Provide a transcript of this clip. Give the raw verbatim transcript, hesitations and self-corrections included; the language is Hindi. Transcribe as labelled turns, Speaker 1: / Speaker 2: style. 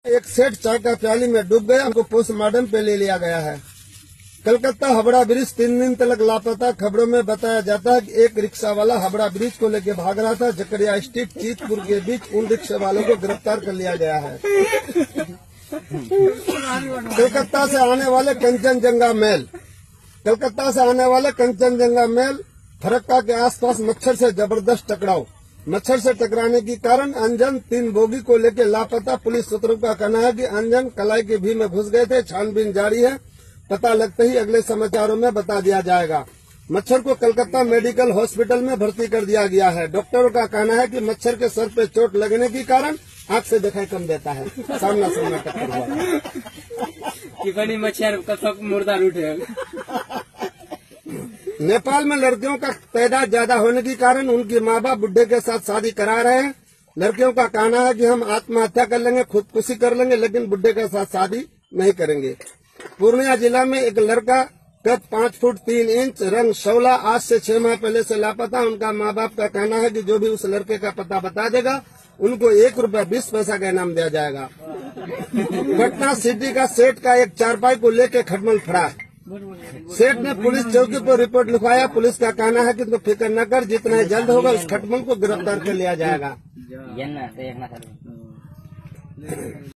Speaker 1: एक सेठ चाय का प्याली में डूब गया, उनको पोस्टमार्टम पे ले लिया गया है। कलकत्ता हावड़ा ब्रिज तीन दिन तक लापता। खबरों में बताया जाता है कि एक रिक्शा वाला हावड़ा ब्रिज को लेकर भाग रहा था। जकरिया स्ट्रीट चीतपुर के बीच उन रिक्शा वालों को गिरफ्तार कर लिया गया है। कलकत्ता से आने वाले कंचनजंगा मेल कलकत्ता से आने वाले कंचनजंगा मेल फरक्का के आसपास मच्छर से जबरदस्त टकराव। मच्छर से टकराने के कारण अंजन तीन बोगी को लेकर लापता। पुलिस सूत्रों का कहना है कि अंजन कलाई के भी में घुस गए थे। छानबीन जारी है। पता लगते ही अगले समाचारों में बता दिया जाएगा। मच्छर को कलकत्ता मेडिकल हॉस्पिटल में भर्ती कर दिया गया है। डॉक्टरों का कहना है कि मच्छर के सर पे चोट लगने के कारण आँख से दिखाई कम देता है। सामना सामना टक्कर हुआ
Speaker 2: कि मच्छर का मुर्दा उठे।
Speaker 1: नेपाल में लड़कियों का तादाद ज्यादा होने के कारण उनके माँ बाप बुढ़े के साथ शादी करा रहे हैं। लड़कियों का कहना है कि हम आत्महत्या कर लेंगे, खुदकुशी कर लेंगे, लेकिन बुढ़े के साथ शादी नहीं करेंगे। पूर्णिया जिला में एक लड़का कद पाँच फुट तीन इंच रंग शौला आज से छह माह पहले से लापता। उनका माँ बाप का कहना है कि जो भी उस लड़के का पता बता देगा उनको एक रुपया बीस पैसा का इनाम दिया जाएगा। पटना सिटी का सेठ का एक चारपाई को लेकर खटमल फरार। सेठ ने पुलिस चौकी पर रिपोर्ट लिखवाया। पुलिस का कहना है कि तो फिक्र न कर, जितना जल्द होगा उस खटमल को गिरफ्तार कर लिया जाएगा।